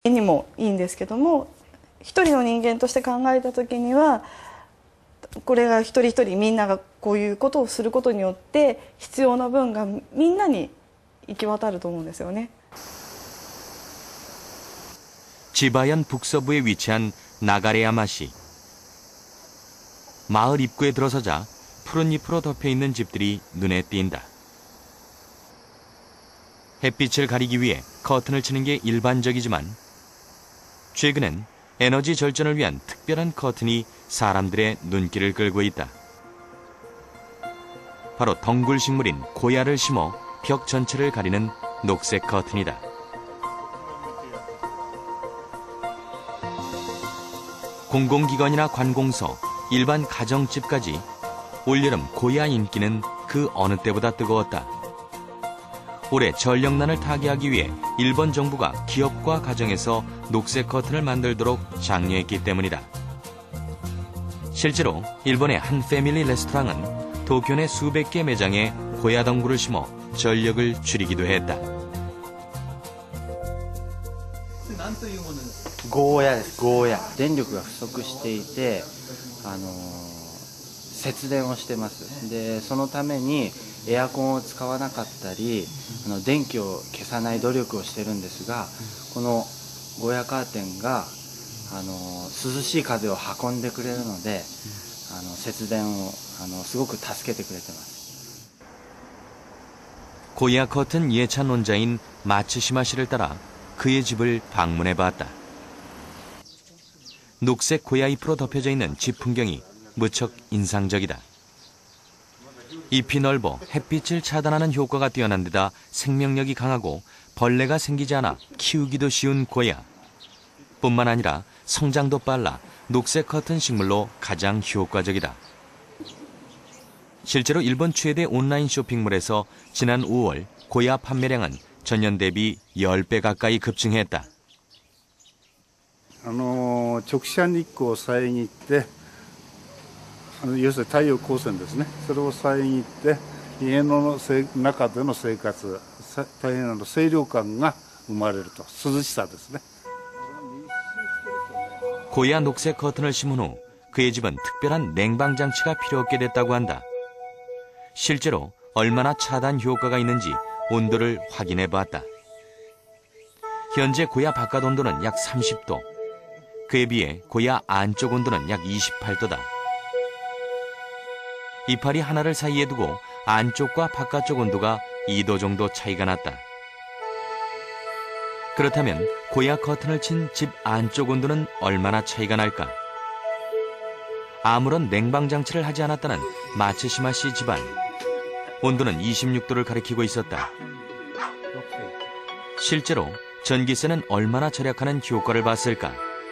にもいいんですけども、一人の人間として考えた時には、これが一人一人みんながこういうことをすることによって必要な分がみんなに行き渡ると思うんですよね。 지바현 북서부에 위치한 나가레야마시. 마을 입구에 들어서자 푸른 잎으로 덮여있는 집들이 눈에 띈다. 햇빛을 가리기 위해 커튼을 치는 게 일반적이지만 최근엔 에너지 절전을 위한 특별한 커튼이 사람들의 눈길을 끌고 있다. 바로 덩굴 식물인 고야를 심어 벽 전체를 가리는 녹색 커튼이다. 공공기관이나 관공서, 일반 가정집까지 올여름 고야 인기는 그 어느 때보다 뜨거웠다. 올해 전력난을 타개하기 위해 일본 정부가 기업과 가정에서 녹색 커튼을 만들도록 장려했기 때문이다. 실제로 일본의 한 패밀리 레스토랑은 도쿄 내 수백 개 매장에 고야 덩굴을 심어 전력을 줄이기도 했다. ゴーヤです。ゴーヤ。電力が不足していて、節電をしてます。で、そのためにエアコンを使わなかったり、電気を消さない努力をしてるんですが、このゴーヤカーテンが涼しい風を運んでくれるので、節電をすごく助けてくれてます。 고야 커튼 예찬 논자인 마츠시마 씨를 따라 그의 집을 방문해봤다. 녹색 고야 잎으로 덮여져 있는 집 풍경이 무척 인상적이다. 잎이 넓어 햇빛을 차단하는 효과가 뛰어난 데다 생명력이 강하고 벌레가 생기지 않아 키우기도 쉬운 고야. 뿐만 아니라 성장도 빨라 녹색 커튼 식물로 가장 효과적이다. 실제로 일본 최대 온라인 쇼핑몰에서 지난 5월 고야 판매량은 전년 대비 10배 가까이 급증했다. 直射日光を遮って要するに太陽光線ですね、それを遮って家の中での生活、大変清涼感が生まれると、涼しさですね。 고야 녹색 커튼을 심은 후 그의 집은 특별한 냉방 장치가 필요 없게 됐다고 한다. 실제로 얼마나 차단 효과가 있는지 온도를 확인해 봤다. 현재 고야 바깥 온도는 약 30도. 그에 비해 고야 안쪽 온도는 약 28도다. 이파리 하나를 사이에 두고 안쪽과 바깥쪽 온도가 2도 정도 차이가 났다. 그렇다면 고야 커튼을 친 집 안쪽 온도는 얼마나 차이가 날까? 아무런 냉방 장치를 하지 않았다는 마츠시마 씨 집안. 온도는 26도를 가리키고 있었다. 실제로 전기세는 얼마나 절약하는 효과를 봤을까?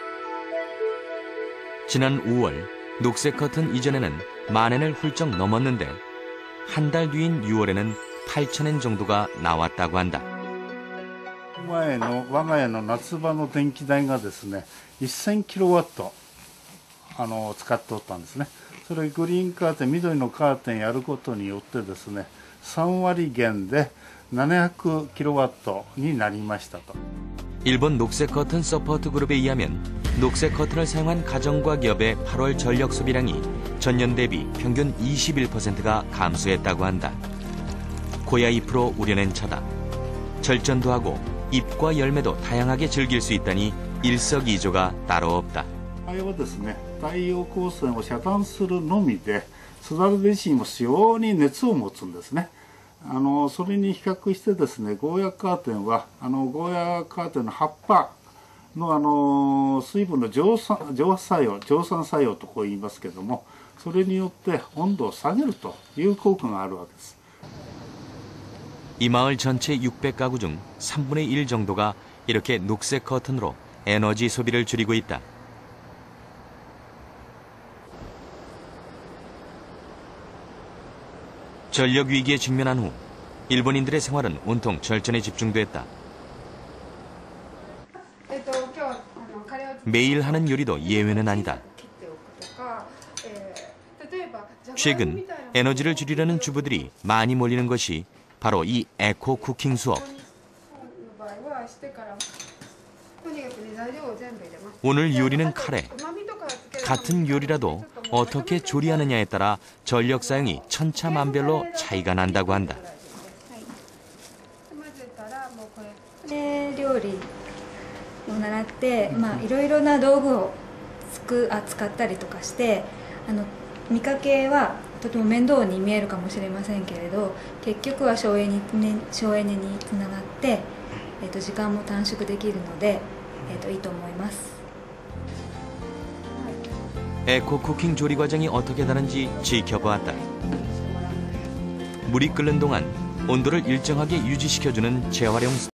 지난 5월 녹색 커튼 이전에는 10,000엔을 훌쩍 넘었는데 한 달 뒤인 6월에는 8,000엔 정도가 나왔다고 한다. 前の我が家の夏場の電気代がですね、1000キロワット使っておったんですね。それグリーンカーテン、緑のカーテンやることによってですね、3割減で700キロワットになりましたと。 일본 녹색 커튼 서포트 그룹에 의하면 녹색 커튼을 사용한 가정과 기업의 8월 전력 소비량이 전년 대비 평균 21%가 감소했다고 한다. 고야 잎으로 우려낸 차다. 절전도 하고 잎과 열매도 다양하게 즐길 수 있다니 일석이조가 따로 없다. 場合はですね、太陽光線を遮断するのみで、すだれ自身も非常に熱を持つんですね。それに比較してですね、ゴーヤカーテンはゴーヤカーテンの葉っぱの水分の蒸散作用とこう言いますけども、それによって温度を下げるという効果があるわけです。 이 마을 전체 600가구 중 3분의 1 정도가 이렇게 녹색 커튼으로 에너지 소비를 줄이고 있다. 전력 위기에 직면한 후 일본인들의 생활은 온통 절전에 집중됐다. 매일 하는 요리도 예외는 아니다. 최근 에너지를 줄이려는 주부들이 많이 몰리는 것이 바로 이 에코 쿠킹 수업. 오늘 요리는 카레. 같은 요리라도 어떻게 조리하느냐에 따라 전력 사용이 천차만별로 차이가 난다고 한다. 料理を習って、いろいろな道具を使ったりとかして、見かけはとても面倒に見えるかもしれませんけれど、結局は省エネにつながって、時間も短縮できるので、いいと思います。 에코 쿠킹 조리 과정이 어떻게 다른지 지켜보았다. 물이 끓는 동안 온도를 일정하게 유지시켜주는 재활용